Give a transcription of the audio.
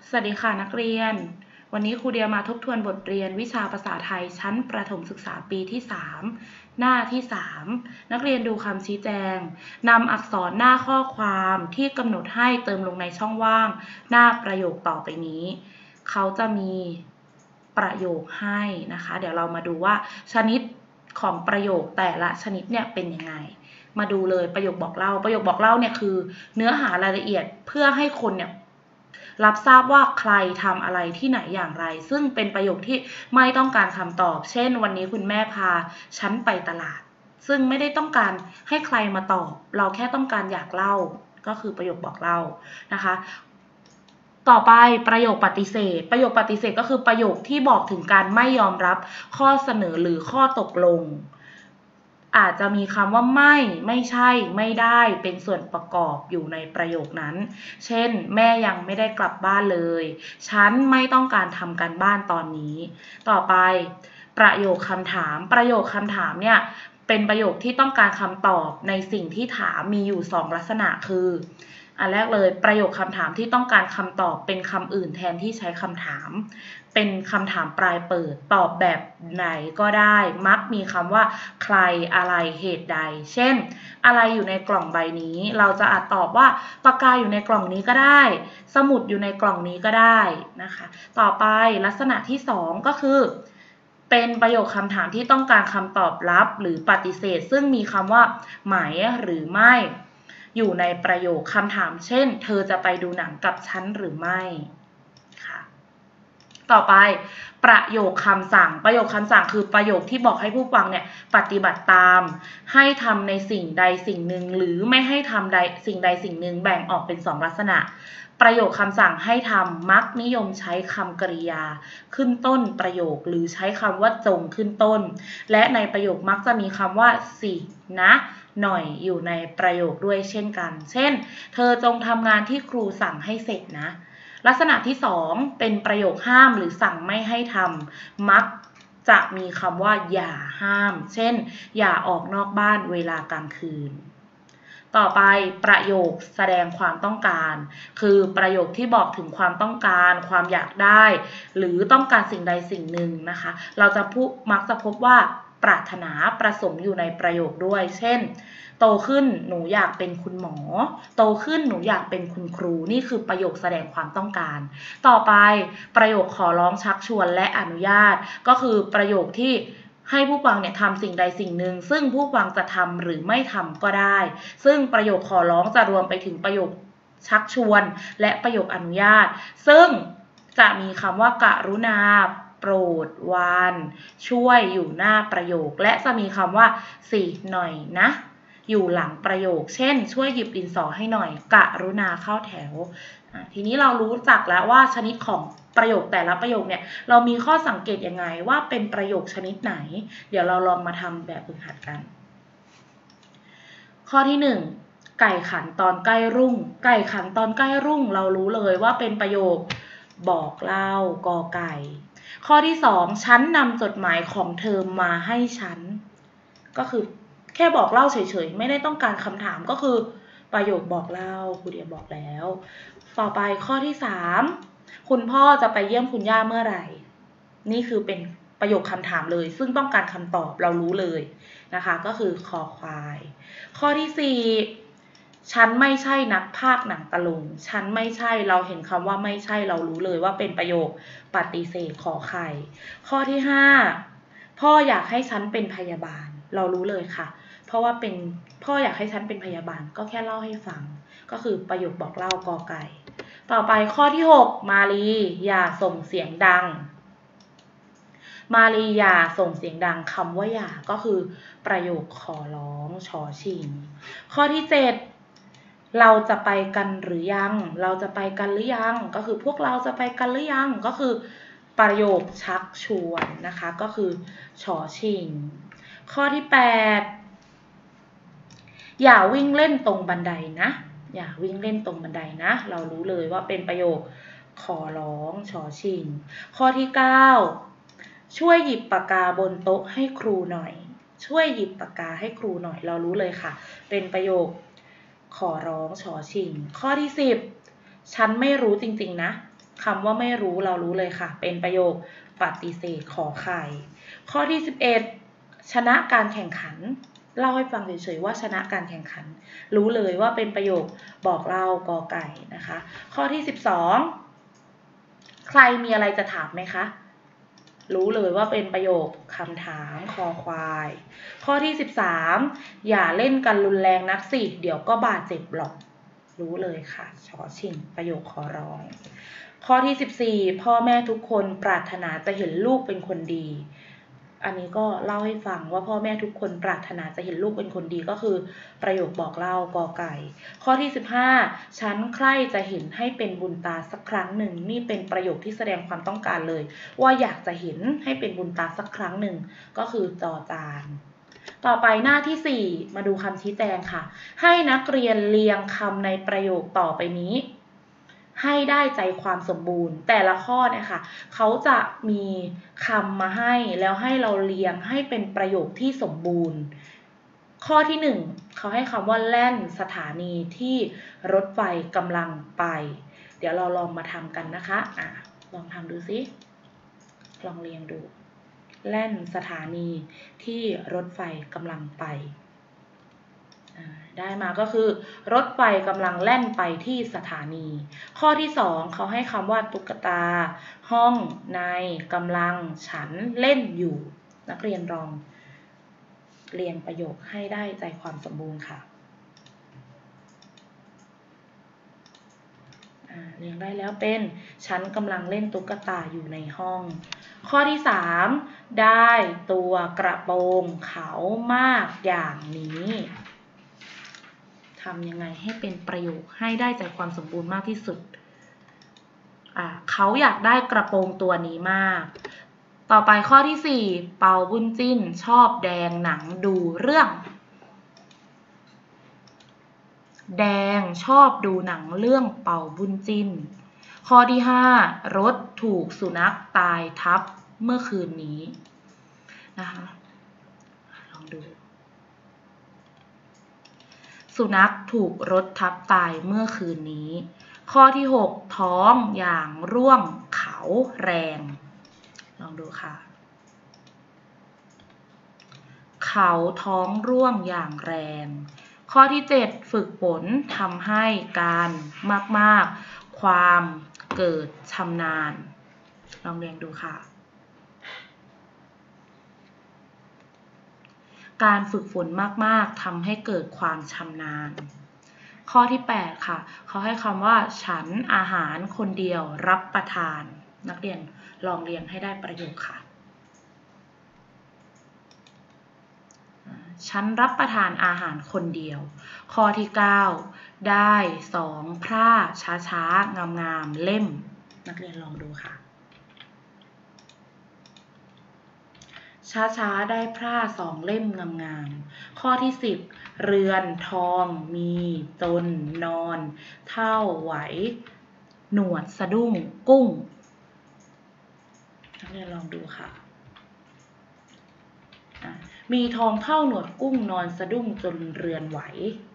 สวัสดีค่ะนักเรียนวันนี้ครูเดียมาทบทวนบทเรียนวิชาภาษาไทยชั้นประถมศึกษาปีที่3หน้าที่3นักเรียนดูคำชี้แจงนำอักษรหน้าข้อความที่กำหนดให้เติมลงในช่องว่างหน้าประโยคต่อไปนี้เขาจะมีประโยคให้นะคะเดี๋ยวเรามาดูว่าชนิดของประโยคแต่ละชนิดเนี่ยเป็นยังไงมาดูเลยประโยคบอกเล่าเนี่ยคือเนื้อหารายละเอียดเพื่อให้คนเนี่ยรับทราบว่าใครทำอะไรที่ไหนอย่างไรซึ่งเป็นประโยคที่ไม่ต้องการคำตอบเช่นวันนี้คุณแม่พาฉันไปตลาดซึ่งไม่ได้ต้องการให้ใครมาตอบเราแค่ต้องการอยากเล่าก็คือประโยคบอกเล่านะคะต่อไปประโยคปฏิเสธก็คือประโยคที่บอกถึงการไม่ยอมรับข้อเสนอหรือข้อตกลงอาจจะมีคำว่าไม่ใช่ไม่ได้เป็นส่วนประกอบอยู่ในประโยคนั้นเช่นแม่ยังไม่ได้กลับบ้านเลยฉันไม่ต้องการทำการบ้านตอนนี้ต่อไปประโยคคำถามเนี่ยเป็นประโยคที่ต้องการคำตอบในสิ่งที่ถามมีอยู่2ลักษณะคืออันแรกเลยประโยคคำถามที่ต้องการคำตอบเป็นคำอื่นแทนที่ใช้คำถามเป็นคำถามปลายเปิดตอบแบบไหนก็ได้มักมีคำว่าใครอะไรเหตุใดเช่นอะไรอยู่ในกล่องใบนี้เราจะอาจตอบว่าปากกาอยู่ในกล่องนี้ก็ได้สมุดอยู่ในกล่องนี้ก็ได้นะคะต่อไปลักษณะที่2ก็คือเป็นประโยคคำถามที่ต้องการคำตอบรับหรือปฏิเสธซึ่งมีคำว่าไหมหรือไม่อยู่ในประโยคคำถามเช่นเธอจะไปดูหนังกับฉันหรือไม่ค่ะต่อไปประโยคคำสั่งคือประโยคที่บอกให้ผู้ฟังเนี่ยปฏิบัติตามให้ทำในสิ่งใดสิ่งหนึ่งหรือไม่ให้ทำสิ่งใดสิ่งหนึ่งแบ่งออกเป็น2ลักษณะประโยคคำสั่งให้ทำมักนิยมใช้คำกริยาขึ้นต้นประโยคหรือใช้คำว่าจงขึ้นต้นและในประโยคมักจะมีคำว่าสินะหน่อยอยู่ในประโยคด้วยเช่นกันเช่นเธอจงทำงานที่ครูสั่งให้เสร็จนะลักษณะที่2เป็นประโยคห้ามหรือสั่งไม่ให้ทำมักจะมีคำว่าอย่าห้ามเช่นอย่าออกนอกบ้านเวลากลางคืนต่อไปประโยคแสดงความต้องการคือประโยคที่บอกถึงความต้องการความอยากได้หรือต้องการสิ่งใดสิ่งหนึ่งนะคะเราจะมักจะพบว่าปรารถนาประสงค์อยู่ในประโยคด้วยเช่นโตขึ้นหนูอยากเป็นคุณหมอโตขึ้นหนูอยากเป็นคุณครูนี่คือประโยคแสดงความต้องการต่อไปประโยคขอร้องชักชวนและอนุญาตก็คือประโยคที่ให้ผู้ฟังเนี่ยทำสิ่งใดสิ่งหนึ่งซึ่งผู้ฟังจะทำหรือไม่ทำก็ได้ซึ่งประโยคขอร้องจะรวมไปถึงประโยคชักชวนและประโยคอนุญาตซึ่งจะมีคำว่ากรุณาโปรดวานช่วยอยู่หน้าประโยคและจะมีคำว่าสิหน่อยนะอยู่หลังประโยคเช่นช่วยหยิบดินสอให้หน่อยกรุณาเข้าแถวทีนี้เรารู้จักแล้วว่าชนิดของประโยคแต่ละประโยคเนี่ยเรามีข้อสังเกตยังไงว่าเป็นประโยคชนิดไหนเดี๋ยวเราลองมาทำแบบฝึกหัดกันข้อที่1ไก่ขันตอนใกล้รุ่งไก่ขันตอนใกล้รุ่งเรารู้เลยว่าเป็นประโยคบอกเล่ากอไก่ข้อที่2ฉันนำจดหมายของเธอมาให้ฉันก็คือแค่บอกเล่าเฉยๆไม่ได้ต้องการคำถามก็คือประโยคบอกเล่าครูเดียบอกแล้วต่อไปข้อที่3คุณพ่อจะไปเยี่ยมคุณย่าเมื่อไหร่นี่คือเป็นประโยคคำถามเลยซึ่งต้องการคำตอบเรารู้เลยนะคะก็คือคอควายข้อที่4ฉันไม่ใช่นักพากย์หนังตะลุงฉันไม่ใช่เราเห็นคำว่าไม่ใช่เรารู้เลยว่าเป็นประโยคปฏิเสธขอไข่ข้อที่5พ่ออยากให้ฉันเป็นพยาบาลเรารู้เลยค่ะเพราะว่าเป็นพ่ออยากให้ฉันเป็นพยาบาลก็แค่เล่าให้ฟังก็คือประโยคบอกเล่ากอไก่ต่อไปข้อที่6มาลีอย่าส่งเสียงดังมาลีอย่าส่งเสียงดังคำว่าอย่าก็คือประโยคขอร้องชอชิงข้อที่7เราจะไปกันหรือยังเราจะไปกันหรือยังก็คือพวกเราจะไปกันหรือยังก็คือประโยคชักชวนนะคะก็คือชอชิงข้อที่8อย่าวิ่งเล่นตรงบันไดนะอย่าวิ่งเล่นตรงบันไดนะเรารู้เลยว่าเป็นประโยคขอร้องชอชิงข้อที่9ช่วยหยิบปากกาบนโต๊ะให้ครูหน่อยช่วยหยิบปากกาให้ครูหน่อยเรารู้เลยค่ะเป็นประโยคขอร้องชอชิงข้อที่10ฉันไม่รู้จริงๆนะคำว่าไม่รู้เรารู้เลยค่ะเป็นประโยคปฏิเสธขอไข่ข้อที่11ชนะการแข่งขันเล่าให้ฟังเฉยๆว่าชนะการแข่งขันรู้เลยว่าเป็นประโยคบอกเล่ากอไก่นะคะข้อที่12ใครมีอะไรจะถามไหมคะรู้เลยว่าเป็นประโยคคำถามคอควายข้อที่13อย่าเล่นกันรุนแรงนักสิเดี๋ยวก็บาดเจ็บหรอกรู้เลยค่ะชอชิงประโยคขอร้องข้อที่14พ่อแม่ทุกคนปรารถนาจะเห็นลูกเป็นคนดีอันนี้ก็เล่าให้ฟังว่าพ่อแม่ทุกคนปรารถนาจะเห็นลูกเป็นคนดีก็คือประโยคบอกเล่ากอไก่ข้อที่15ฉันใคร่จะเห็นให้เป็นบุญตาสักครั้งหนึ่งนี่เป็นประโยคที่แสดงความต้องการเลยว่าอยากจะเห็นให้เป็นบุญตาสักครั้งหนึ่งก็คือจอจานต่อไปหน้าที่4มาดูคำชี้แจงค่ะให้นักเรียนเรียงคำในประโยคต่อไปนี้ให้ได้ใจความสมบูรณ์แต่ละข้อเนี่ยค่ะเขาจะมีคำมาให้แล้วให้เราเรียงให้เป็นประโยคที่สมบูรณ์ข้อที่1เขาให้คำว่าแล่นสถานีที่รถไฟกำลังไปเดี๋ยวเราลองมาทำกันนะคะลองทำดูซิลองเรียงดูแล่นสถานีที่รถไฟกำลังไปได้มาก็คือรถไฟกำลังแล่นไปที่สถานีข้อที่2เขาให้คำว่าตุ๊กตาห้องในกำลังฉันเล่นอยู่นักเรียนลองเรียงประโยคให้ได้ใจความสมบูรณ์ค่ะเรียงได้แล้วเป็นฉันกำลังเล่นตุ๊กตาอยู่ในห้องข้อที่3ได้ตัวกระโปรงเขามากอย่างนี้ทำยังไงให้เป็นประโยคให้ได้ใจความสมบูรณ์มากที่สุดเขาอยากได้กระโปรงตัวนี้มากต่อไปข้อที่4เปาบุญจิ้นชอบแดงหนังดูเรื่องแดงชอบดูหนังเรื่องเป่าบุญจิ้นข้อที่5รถถูกสุนัขตายทับเมื่อคืนนี้นะคะลองดูสุนัขถูกรถทับตายเมื่อคืนนี้ข้อที่6ท้องอย่างร่วงเขาแรงลองดูค่ะเขาท้องร่วงอย่างแรงข้อที่7ฝึกฝนทำให้การมากๆความเกิดชำนาญลองเรียนดูค่ะการฝึกฝนมากๆทำให้เกิดความชำนาญข้อที่8ค่ะเขาให้คำว่าฉันอาหารคนเดียวรับประทานนักเรียนลองเรียงให้ได้ประโยคค่ะฉันรับประทานอาหารคนเดียวข้อที่9ได้2พร่าช้าๆงามๆเล่มนักเรียนลองดูค่ะช้าๆได้พร่า2เล่มงามๆข้อที่10เรือนทองมีจนนอนเท่าไหวหนวดสะดุ้งกุ้งนักเรียนลองดูค่ะมีทองเท่าหนวดกุ้งนอนสะดุ้งจนเรือนไหว